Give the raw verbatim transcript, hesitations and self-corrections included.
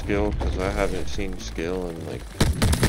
skill? Because I haven't seen skill in like